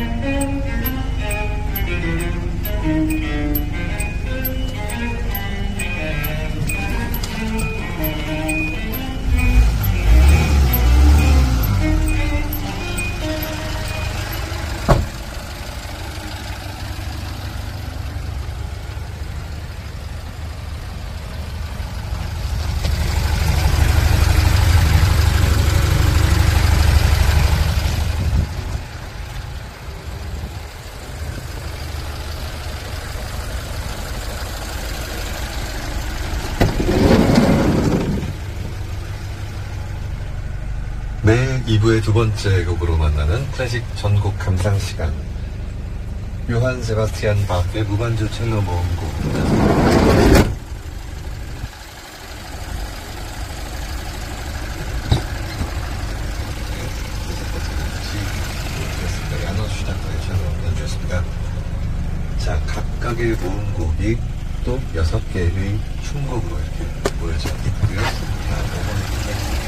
매 2부의 두 번째 곡으로 만나는 클래식 전곡 감상 시간. 요한 세바스티안 바흐의 무반주 첼로 모음곡입니다. 야노 슈타크의 첼로 연주했습니다. 자, 각각의 모음곡이 또 6개의 춤곡으로 이렇게 모여져 있고요. 자, 5번의